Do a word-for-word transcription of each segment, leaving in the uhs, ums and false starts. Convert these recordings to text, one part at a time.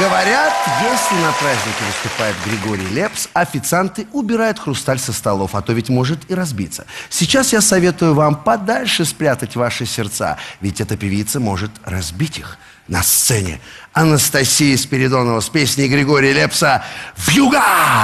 Говорят, если на празднике выступает Григорий Лепс, официанты убирают хрусталь со столов, а то ведь может и разбиться. Сейчас я советую вам подальше спрятать ваши сердца, ведь эта певица может разбить их. На сцене Анастасия Спиридонова с песней Григория Лепса «Вьюга».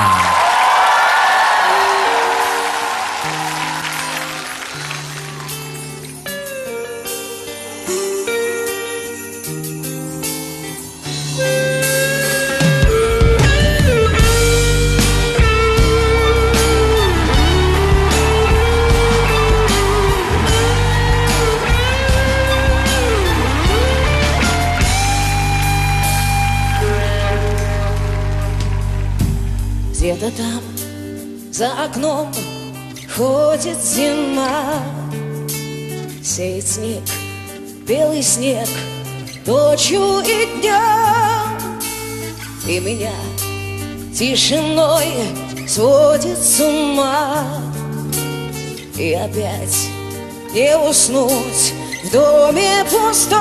Где-то там, за окном, ходит зима. Сеет снег, белый снег, ночью и днем. И меня тишиной сводит с ума. И опять не уснуть в доме пустом.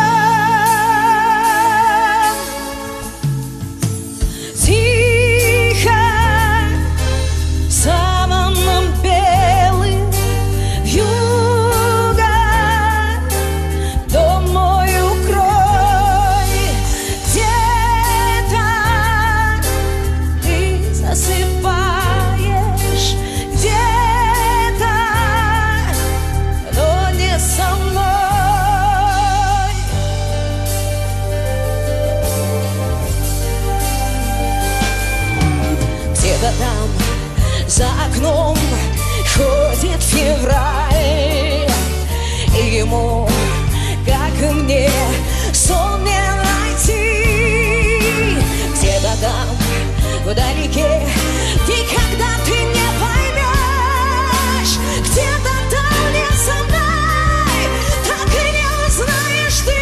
Там за окном ходит февраль, и ему, как и мне, сон не найти. Где-то там вдалеке, никогда ты не поймешь, где-то там не со мной, так и не узнаешь ты.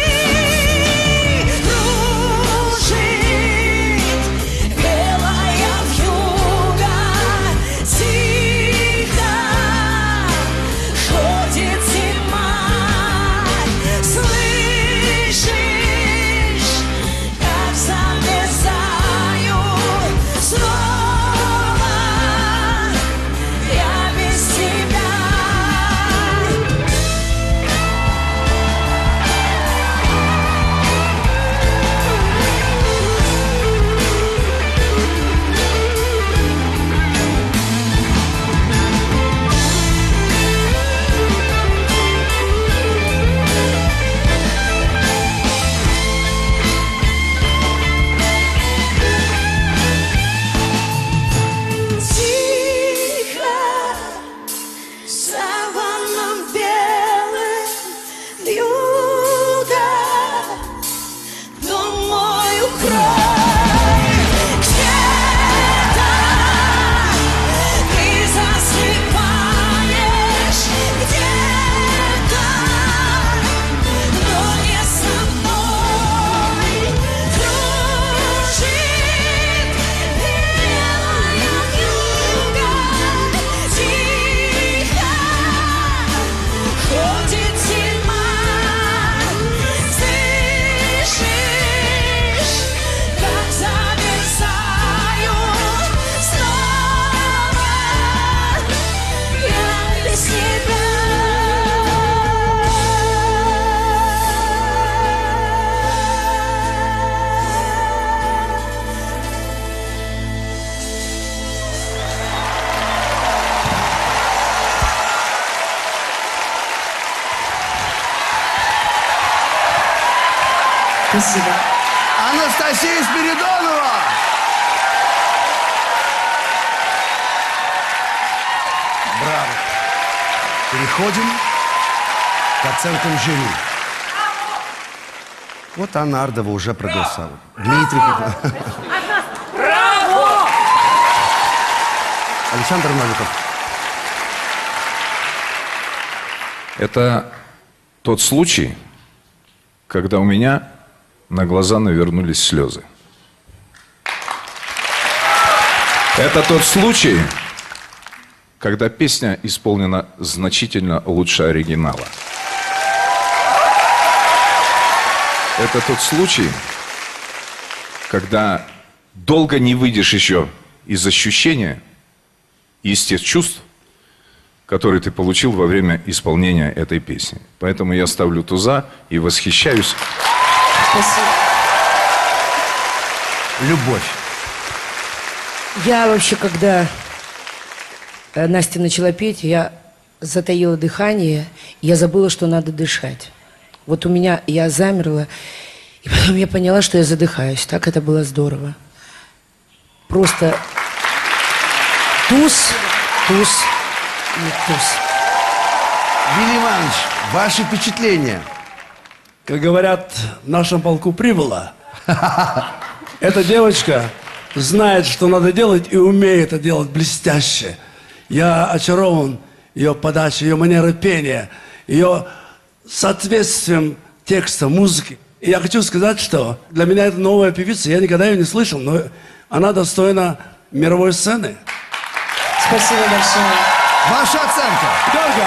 Спасибо. Анастасия Спиридонова! Браво! Переходим к оценкам жюри. Вот Анна Ардова уже проголосовала. Дмитрий... Браво! Александр Новиков. Это тот случай, когда у меня на глаза навернулись слезы. Это тот случай, когда песня исполнена значительно лучше оригинала. Это тот случай, когда долго не выйдешь еще из ощущения, из тех чувств, которые ты получил во время исполнения этой песни. Поэтому я ставлю туза и восхищаюсь. Спасибо. Любовь. Я вообще, когда э, Настя начала петь, я затаила дыхание, я забыла, что надо дышать. Вот у меня, я замерла, и потом я поняла, что я задыхаюсь. Так это было здорово. Просто туз, туз и туз. Вилли Иванович, ваши впечатления? Как говорят, в нашем полку прибыло. Эта девочка знает, что надо делать, и умеет это делать блестяще. Я очарован ее подачей, ее манерой пения, ее соответствием текста, музыки. И я хочу сказать, что для меня это новая певица, я никогда ее не слышал, но она достойна мировой сцены. Спасибо большое. Ваша оценка? Дорого!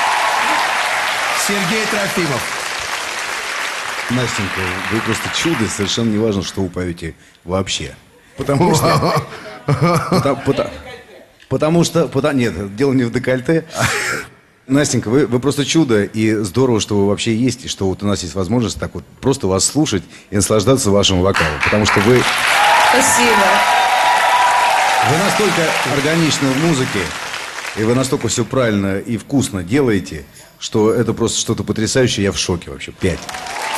Сергей Трофимов. Настенька, вы просто чудо, совершенно не важно, что вы поете вообще. Потому что... Потому, потому, потому что... Потому, нет, дело не в декольте. Настенька, вы, вы просто чудо, и здорово, что вы вообще есть, и что вот у нас есть возможность так вот просто вас слушать и наслаждаться вашим вокалом. Потому что вы... Спасибо. Вы настолько органичны в музыке, и вы настолько все правильно и вкусно делаете, что это просто что-то потрясающее, я в шоке вообще. Пять.